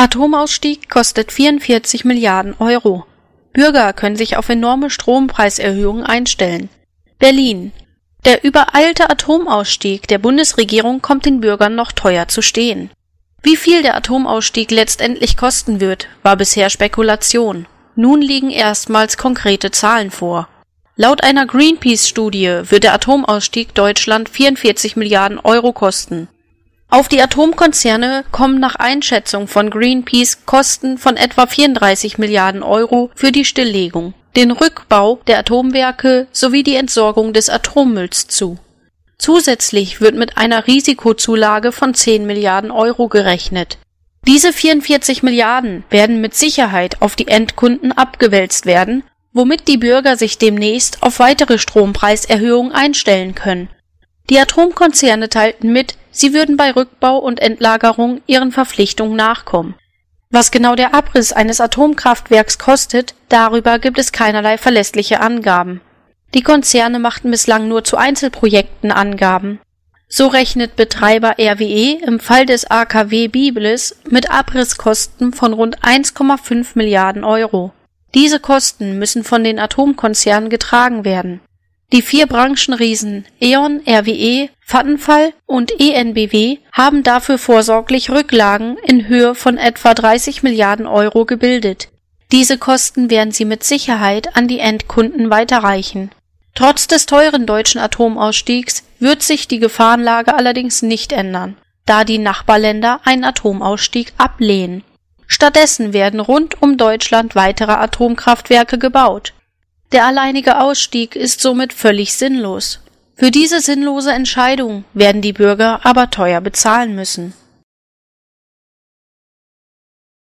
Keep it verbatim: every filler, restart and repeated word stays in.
Atomausstieg kostet vierundvierzig Milliarden Euro. Bürger können sich auf enorme Strompreiserhöhungen einstellen. Berlin. Der übereilte Atomausstieg der Bundesregierung kommt den Bürgern noch teuer zu stehen. Wie viel der Atomausstieg letztendlich kosten wird, war bisher Spekulation. Nun liegen erstmals konkrete Zahlen vor. Laut einer Greenpeace-Studie wird der Atomausstieg Deutschland vierundvierzig Milliarden Euro kosten. Auf die Atomkonzerne kommen nach Einschätzung von Greenpeace Kosten von etwa vierunddreißig Milliarden Euro für die Stilllegung, den Rückbau der Atomwerke sowie die Entsorgung des Atommülls zu. Zusätzlich wird mit einer Risikozulage von zehn Milliarden Euro gerechnet. Diese vierundvierzig Milliarden werden mit Sicherheit auf die Endkunden abgewälzt werden, womit die Bürger sich demnächst auf weitere Strompreiserhöhungen einstellen können. Die Atomkonzerne teilten mit, sie würden bei Rückbau und Endlagerung ihren Verpflichtungen nachkommen. Was genau der Abriss eines Atomkraftwerks kostet, darüber gibt es keinerlei verlässliche Angaben. Die Konzerne machten bislang nur zu Einzelprojekten Angaben. So rechnet Betreiber R W E im Fall des A K W Biblis mit Abrisskosten von rund eins Komma fünf Milliarden Euro. Diese Kosten müssen von den Atomkonzernen getragen werden. Die vier Branchenriesen E.ON, R W E, Vattenfall und E N B W haben dafür vorsorglich Rücklagen in Höhe von etwa dreißig Milliarden Euro gebildet. Diese Kosten werden sie mit Sicherheit an die Endkunden weiterreichen. Trotz des teuren deutschen Atomausstiegs wird sich die Gefahrenlage allerdings nicht ändern, da die Nachbarländer einen Atomausstieg ablehnen. Stattdessen werden rund um Deutschland weitere Atomkraftwerke gebaut. Der alleinige Ausstieg ist somit völlig sinnlos. Für diese sinnlose Entscheidung werden die Bürger aber teuer bezahlen müssen.